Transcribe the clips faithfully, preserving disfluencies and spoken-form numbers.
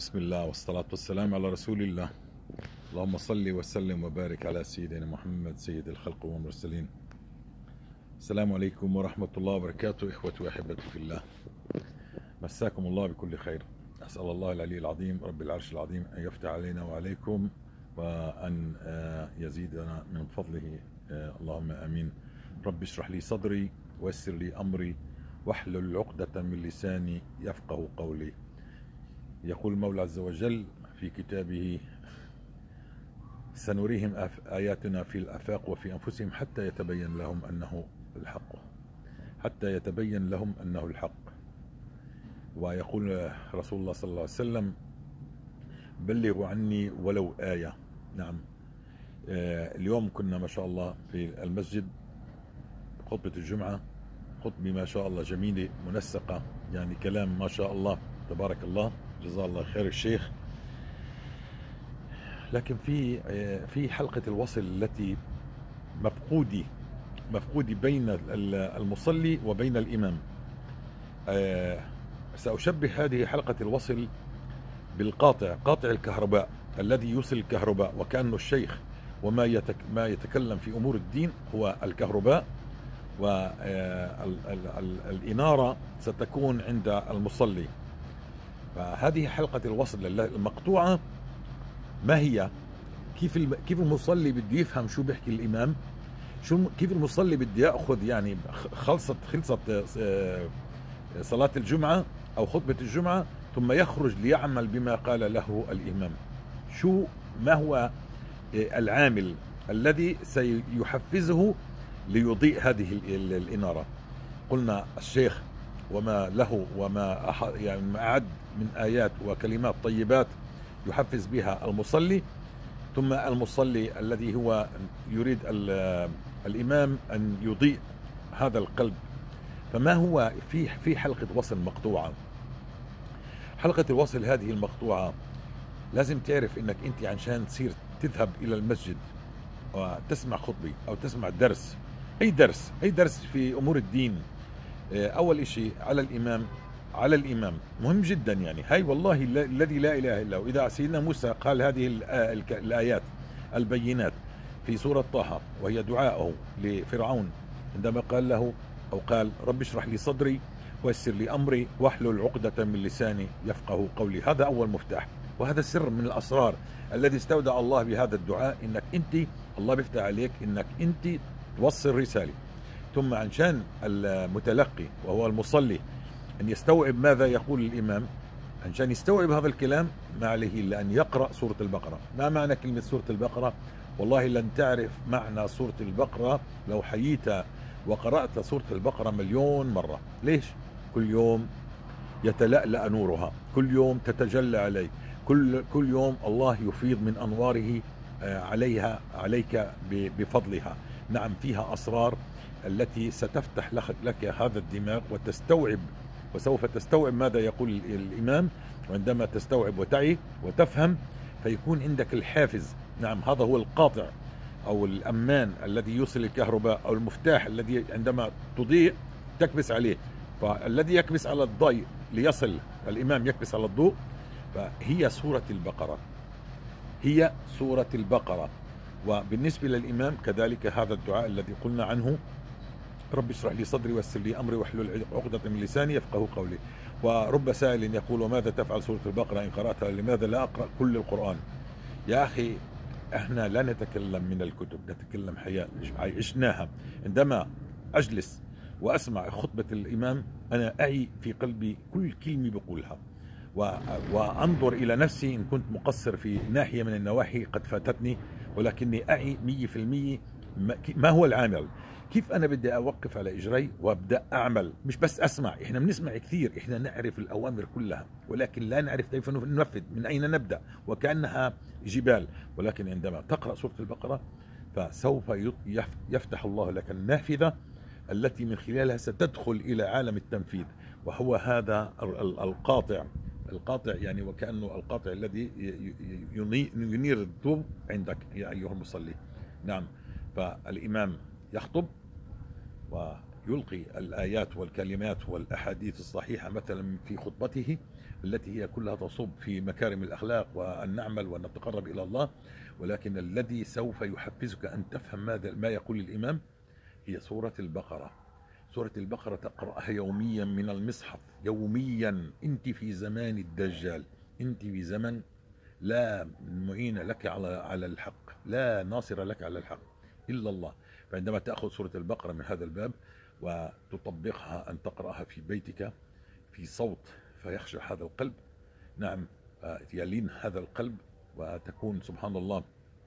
بسم الله والصلاة والسلام على رسول الله. اللهم صل وسلم وبارك على سيدنا محمد سيد الخلق والمرسلين. السلام عليكم ورحمة الله وبركاته. إخوتي وأحبتي في الله، مساكم الله بكل خير. أسأل الله العلي العظيم رب العرش العظيم أن يفتح علينا وعليكم وأن يزيدنا من فضله، اللهم آمين. رب اشرح لي صدري ويسر لي أمري واحلل عقدة من لساني يفقه قولي. يقول المولى عز وجل في كتابه: سنريهم آياتنا في الآفاق وفي أنفسهم حتى يتبين لهم أنه الحق حتى يتبين لهم أنه الحق. ويقول رسول الله صلى الله عليه وسلم: بلغوا عني ولو آية. نعم، اليوم كنا ما شاء الله في المسجد خطبة الجمعة، خطبة ما شاء الله جميلة منسقة، يعني كلام ما شاء الله تبارك الله، جزاه الله خير الشيخ. لكن في في حلقة الوصل التي مفقودي مفقودي بين المصلي وبين الإمام. سأشبه هذه حلقة الوصل بالقاطع، قاطع الكهرباء الذي يوصل الكهرباء، وكأنه الشيخ وما يتك ما يتكلم في أمور الدين هو الكهرباء، والإنارة ستكون عند المصلي. فهذه حلقة الوصل المقطوعة. ما هي؟ كيف كيف المصلي بده يفهم شو بيحكي الإمام، شو كيف المصلي بده ياخذ، يعني خلصت خلصت صلاة الجمعة أو خطبة الجمعة ثم يخرج ليعمل بما قال له الإمام. شو ما هو العامل الذي سيحفزه ليضيء هذه الإنارة؟ قلنا الشيخ وما له وما يعني أعد من آيات وكلمات طيبات يحفز بها المصلي، ثم المصلي الذي هو يريد الإمام أن يضيء هذا القلب. فما هو في في حلقة وصل مقطوعة؟ حلقة الوصل هذه المقطوعة لازم تعرف انك انت عشان تصير تذهب الى المسجد وتسمع خطبة او تسمع درس، اي درس اي درس في امور الدين، اول اشي على الامام على الامام مهم جدا. يعني هاي والله الذي لا اله الا هو. اذا سيدنا موسى قال هذه الايات البينات في سورة طه، وهي دعاءه لفرعون عندما قال له او قال: رب اشرح لي صدري ويسر لي امري واحلل عقدة من لساني يفقه قولي. هذا اول مفتاح، وهذا سر من الاسرار الذي استودع الله بهذا الدعاء، انك انت الله بيفتح عليك انك انت توصل رسالة. ثم عشان المتلقي وهو المصلي أن يستوعب ماذا يقول الإمام، عشان يستوعب هذا الكلام ما عليه إلا أن يقرأ سورة البقرة. ما معنى كلمة سورة البقرة؟ والله لن تعرف معنى سورة البقرة لو حييت وقرأت سورة البقرة مليون مرة. ليش؟ كل يوم يتلألأ نورها، كل يوم تتجلى عليك، كل كل يوم الله يفيض من أنواره عليها عليك بفضلها. نعم، فيها أسرار التي ستفتح لك هذا الدماغ وتستوعب، وسوف تستوعب ماذا يقول الإمام. وعندما تستوعب وتعي وتفهم فيكون عندك الحافز. نعم، هذا هو القاطع أو الأمان الذي يوصل الكهرباء، أو المفتاح الذي عندما تضيء تكبس عليه. فالذي يكبس على الضوء ليصل الإمام يكبس على الضوء. فهي سورة البقرة، هي سورة البقرة. وبالنسبة للإمام كذلك هذا الدعاء الذي قلنا عنه: رب اشرح لي صدري ويسر لي امري واحلل عقدة من لساني يفقهوا قولي. ورب سائل يقول: وماذا تفعل سورة البقرة إن قرأتها؟ لماذا لا أقرأ كل القرآن؟ يا أخي، احنا لا نتكلم من الكتب، نتكلم حياة عشناها. عندما أجلس وأسمع خطبة الإمام أنا أعي في قلبي كل كلمة بقولها، وأنظر إلى نفسي إن كنت مقصر في ناحية من النواحي قد فاتتني، ولكني أعي مية في المية ما هو العامل. كيف أنا بدي أوقف على إجري وأبدأ أعمل، مش بس أسمع. إحنا بنسمع كثير، إحنا نعرف الأوامر كلها، ولكن لا نعرف كيف ننفذ، من أين نبدأ، وكأنها جبال. ولكن عندما تقرأ سورة البقرة فسوف يفتح الله لك النافذة التي من خلالها ستدخل إلى عالم التنفيذ، وهو هذا القاطع. القاطع يعني وكأنه القاطع الذي ينير الضوء عندك يا أيها المصلي. نعم، فالإمام يخطب يلقي الآيات والكلمات والأحاديث الصحيحة مثلا في خطبته التي هي كلها تصب في مكارم الأخلاق وأن نعمل وأن نتقرب إلى الله، ولكن الذي سوف يحفزك أن تفهم ماذا ما يقول الإمام هي سورة البقرة. سورة البقرة تقرأها يوميا من المصحف، يوميا. أنت في زمان الدجال، أنت في زمن لا معين لك على على الحق، لا ناصر لك على الحق إلا الله. فعندما تأخذ سورة البقرة من هذا الباب وتطبقها، أن تقرأها في بيتك في صوت فيخشع هذا القلب، نعم، يلين هذا القلب، وتكون سبحان الله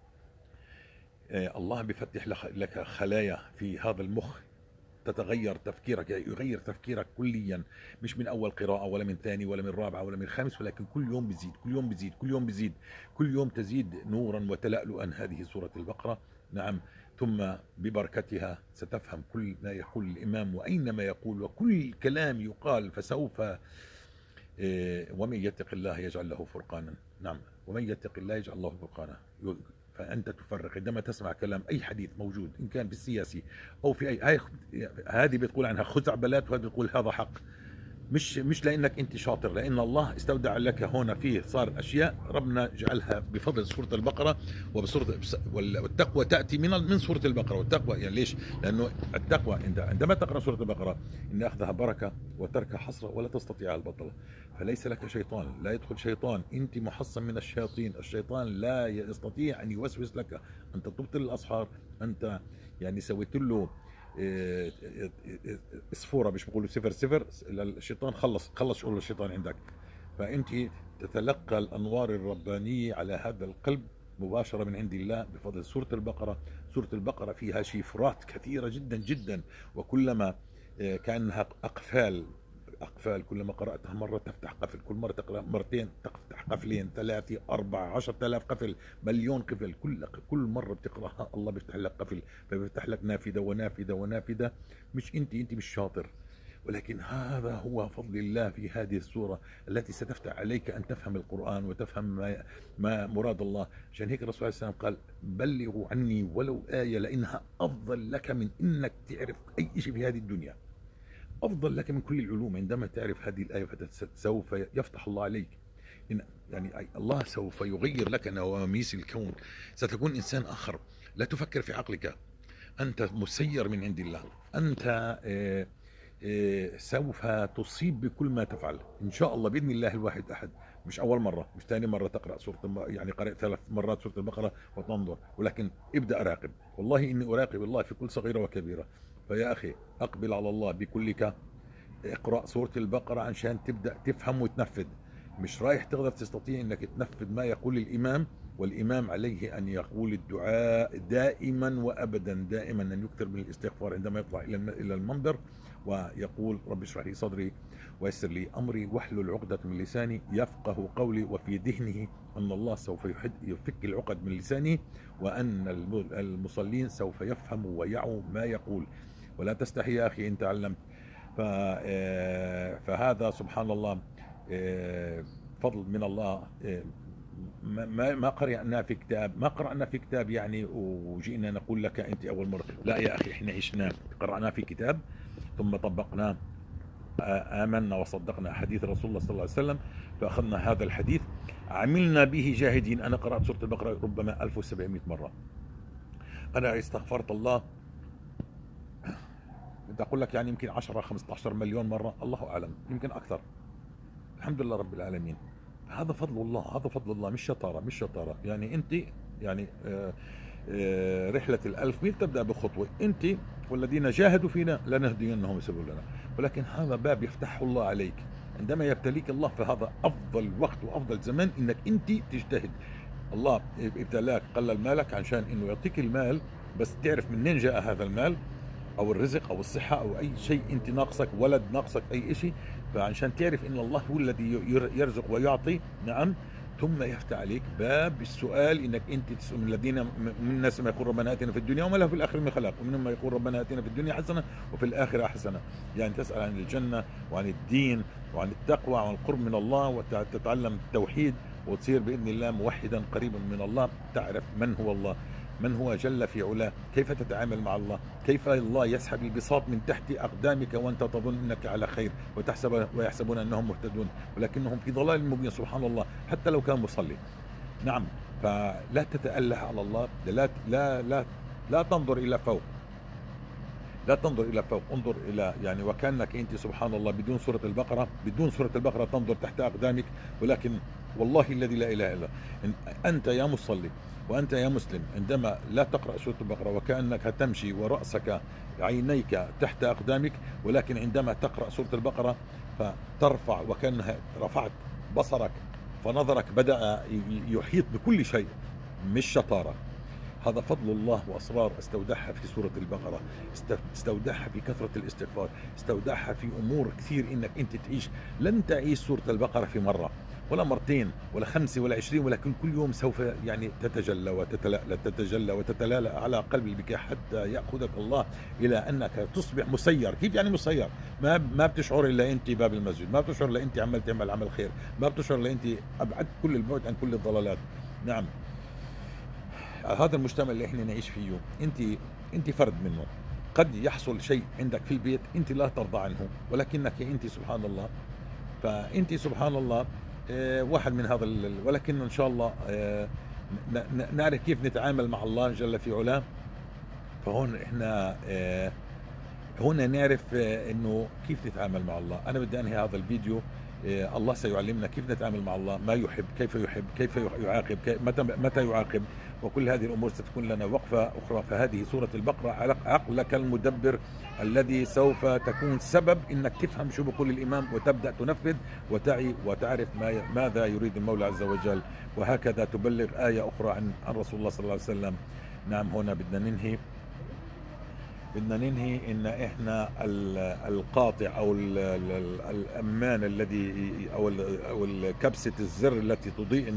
الله بفتح لك خلايا في هذا المخ، تتغير تفكيرك، يغير تفكيرك كليا، مش من اول قراءة ولا من ثاني ولا من رابعة ولا من خامس، ولكن كل يوم بزيد كل يوم بزيد كل يوم بزيد كل يوم تزيد نورا وتلألؤا هذه سورة البقرة، نعم. ثم ببركتها ستفهم كل ما يقول الإمام وأينما يقول، وكل كلام يقال فسوف ومن يتق الله يجعل له فرقانا، نعم، ومن يتق الله يجعل له فرقانا. فأنت تفرق عندما تسمع كلام أي حديث موجود، إن كان في السياسي أو في أي، هذه بتقول عنها خزعبلات وهذه بتقول هذا حق، مش مش لانك انت شاطر، لان الله استودع لك هنا فيه صار اشياء ربنا جعلها بفضل سوره البقره وبسوره، والتقوى تاتي من من سوره البقره. والتقوى يعني ليش؟ لانه التقوى عندما تقرا سوره البقره ان اخذها بركه وتركها حسره ولا تستطيع البطله. فليس لك شيطان، لا يدخل شيطان، انت محصن من الشياطين، الشيطان لا يستطيع ان يوسوس لك، انت تبطل الاسحار، انت يعني سويت له اسفوره، مش بقولوا صفر صفر، الشيطان خلص خلص شغل الشيطان عندك. فانت تتلقى الانوار الربانيه على هذا القلب مباشره من عند الله بفضل سوره البقره. سوره البقره فيها شفرات كثيره جدا جدا، وكلما كانها اقفال أقفال، كلما قرأتها مرة تفتح قفل، كل مرة تقرأ مرتين تفتح قفلين، ثلاثة، أربعة، عشرة آلاف قفل، مليون قفل، كل كل مرة بتقرأها الله بيفتح لك قفل، فبيفتح لك نافذة ونافذة ونافذة. مش أنت أنت مش شاطر، ولكن هذا هو فضل الله في هذه السورة التي ستفتح عليك أن تفهم القرآن وتفهم ما, ما مراد الله. عشان هيك الرسول صلى الله عليه وسلم قال بلغوا عني ولو آية، لأنها أفضل لك من إنك تعرف أي شيء في هذه الدنيا، أفضل لك من كل العلوم. عندما تعرف هذه الآية فسوف يفتح الله عليك، إن يعني الله سوف يغير لك نواميس الكون، ستكون إنسان آخر، لا تفكر في عقلك، أنت مسير من عند الله، أنت آه آه سوف تصيب بكل ما تفعل إن شاء الله بإذن الله الواحد أحد. مش أول مرة، مش ثاني مرة تقرأ سورة، يعني قرأت ثلاث مرات سورة البقرة وتنظر، ولكن ابدأ أراقب، والله إني أراقب الله في كل صغيرة وكبيرة. فيا أخي أقبل على الله بكلك، اقرأ سورة البقرة عشان تبدأ تفهم وتنفذ. مش رايح تقدر تستطيع انك تنفذ ما يقول الإمام، والإمام عليه أن يقول الدعاء دائما وأبدا، دائما أن يكثر من الاستغفار عندما يطلع إلى المنبر ويقول رب اشرح لي صدري ويسر لي أمري واحلل عقدة من لساني يفقه قولي، وفي ذهنه أن الله سوف يفك العقد من لسانه، وأن المصلين سوف يفهموا ويعوا ما يقول. ولا تستحي يا أخي إن تعلمت. فهذا سبحان الله فضل من الله. ما ما قرأنا في كتاب، ما قرأنا في كتاب يعني وجئنا نقول لك أنت أول مرة، لا يا أخي، إحنا عشنا قرأنا في كتاب ثم طبقناه، آمنا وصدقنا حديث رسول الله صلى الله عليه وسلم، فأخذنا هذا الحديث عملنا به جاهدين. أنا قرأت سورة البقرة ربما ألف وسبعمائة مرة، أنا استغفرت الله بدي أقول لك يعني يمكن عشرة خمسة عشر مليون مرة، الله أعلم، يمكن أكثر. الحمد لله رب العالمين. هذا فضل الله، هذا فضل الله، مش شطارة، مش شطارة. يعني أنت يعني آآ آآ رحلة الألف ميل تبدأ بخطوة، أنت والذين جاهدوا فينا لنهدينهم سبلنا، ولكن هذا باب يفتحه الله عليك عندما يبتليك الله. فهذا أفضل وقت وأفضل زمان إنك أنت تجتهد. الله ابتلاك قلل مالك عشان إنه يعطيك المال، بس تعرف منين جاء هذا المال، او الرزق او الصحة او اي شيء انت ناقصك، ولد ناقصك، اي شيء، فعشان تعرف ان الله هو الذي يرزق ويعطي، نعم. ثم يفتح عليك باب السؤال، انك انت تسأل من الذين من الناس ما يقول ربنا اتنا في الدنيا وما له في الاخره من خلاق، ومنهم ما يقول ربنا اتنا في الدنيا حسنه وفي الاخره حسنه. يعني تسأل عن الجنه وعن الدين وعن التقوى وعن القرب من الله، وتتعلم التوحيد وتصير باذن الله موحدا قريبا من الله، تعرف من هو الله. من هو جل في علاه، كيف تتعامل مع الله، كيف الله يسحب البساط من تحت أقدامك وأنت تظن أنك على خير وتحسب ويحسبون أنهم مهتدون ولكنهم في ضلال مبين سبحان الله حتى لو كان مصلي. نعم، فلا تتأله على الله، لا لا لا لا تنظر إلى فوق، لا تنظر إلى فوق، انظر إلى يعني وكأنك أنت سبحان الله بدون سورة البقرة، بدون سورة البقرة تنظر تحت أقدامك. ولكن والله الذي لا إله إلا أنت يا مصلي وأنت يا مسلم عندما لا تقرأ سورة البقرة وكأنك تمشي ورأسك عينيك تحت أقدامك، ولكن عندما تقرأ سورة البقرة فترفع وكأنها رفعت بصرك فنظرك بدأ يحيط بكل شيء، مش شطارة. هذا فضل الله وأسرار استودعها في سورة البقرة، استودعها في كثرة الاستغفار، استودعها في أمور كثير إنك أنت تعيش. لن تعيش سورة البقرة في مرة ولا مرتين ولا خمسة ولا عشرين، ولكن كل يوم سوف يعني تتجلى وتتلألأ تتجلى وتتلألأ على قلبك حتى يأخذك الله إلى أنك تصبح مسير. كيف يعني مسير؟ ما ما بتشعر إلا أنت باب المسجد، ما بتشعر إلا أنت عمال تعمل عمل خير، ما بتشعر إلا أنت أبعد كل البعد عن كل الضلالات. نعم، هذا المجتمع اللي احنا نعيش فيه انت انت فرد منه. قد يحصل شيء عندك في البيت انت لا ترضى عنه، ولكنك انت سبحان الله، فانت سبحان الله اه واحد من هذا، ولكن ان شاء الله اه نعرف كيف نتعامل مع الله جل في علاه. فهون احنا اه هنا نعرف اه انه كيف نتعامل مع الله. انا بدي انهي هذا الفيديو. الله سيعلمنا كيف نتعامل مع الله، ما يحب، كيف يحب، كيف يعاقب، متى متى يعاقب، وكل هذه الأمور ستكون لنا وقفة أخرى. فهذه سورة البقرة عقلك المدبر الذي سوف تكون سبب إنك تفهم شو بقول الإمام وتبدأ تنفذ وتعي وتعرف ما ماذا يريد المولى عز وجل، وهكذا تبلغ آية أخرى عن عن رسول الله صلى الله عليه وسلم. نعم، هنا بدنا ننهي بدنا ننهي ان احنا القاطع او الامان الذي او او كبسه الزر التي تضيء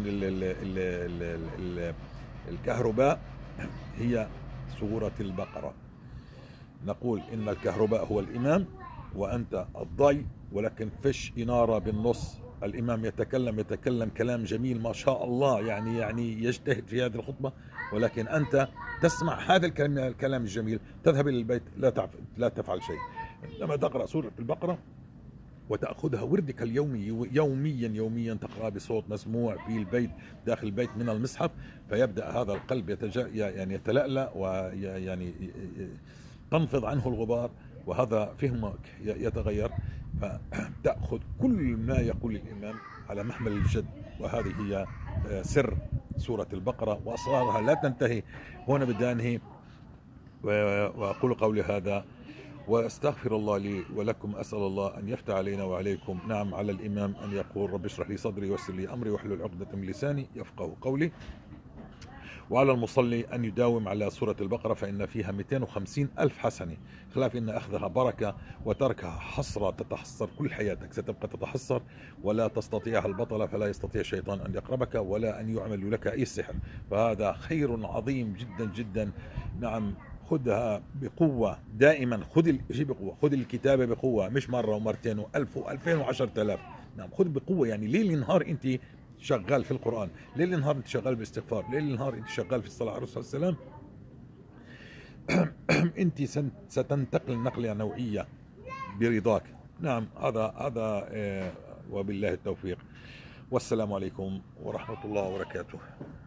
الكهرباء هي سورة البقرة. نقول ان الكهرباء هو الامام وانت الضي، ولكن فيش اناره بالنص. الامام يتكلم يتكلم كلام جميل ما شاء الله، يعني يعني يجتهد في هذه الخطبه، ولكن انت تسمع هذا الكلام الكلام الجميل تذهب الى البيت لا لا تفعل شيء. عندما تقرا سوره البقره وتاخذها وردك اليومي يوميا يوميا تقرا بصوت مسموع في البيت داخل البيت من المصحف، فيبدا هذا القلب يتجا يعني يتلألأ ويعني تنفض عنه الغبار، وهذا فهمك يتغير، فتأخذ كل ما يقول الإمام على محمل الجد. وهذه هي سر سورة البقرة وأسرارها لا تنتهي. هنا بدي أنهي وأقول قولي هذا واستغفر الله لي ولكم، أسأل الله أن يفتح علينا وعليكم. نعم، على الإمام أن يقول رب اشرح لي صدري ويسر لي أمري واحلل عقدة من لساني يفقه قولي، وعلى المصلي أن يداوم على سورة البقرة فإن فيها مئتين وخمسين ألف حسنة، خلاف أن أخذها بركة وتركها حسرة تتحسر كل حياتك، ستبقى تتحسر ولا تستطيعها البطلة، فلا يستطيع الشيطان أن يقربك ولا أن يعمل لك أي سحر، فهذا خير عظيم جدا جدا. نعم، خذها بقوة دائما، خذ الشيء بقوة، خذ الكتابة بقوة، مش مرة ومرتين وألف وألفين وعشرة آلاف. نعم، خذ بقوة، يعني ليل نهار أنت شغال في القرآن، ليل نهار انت شغال بالاستغفار، ليل نهار انت شغال في الصلاة على الرسول صلى الله عليه وسلم. انت ستنتقل نقلة نوعية برضاك. نعم، هذا هذا وبالله التوفيق، والسلام عليكم ورحمة الله وبركاته.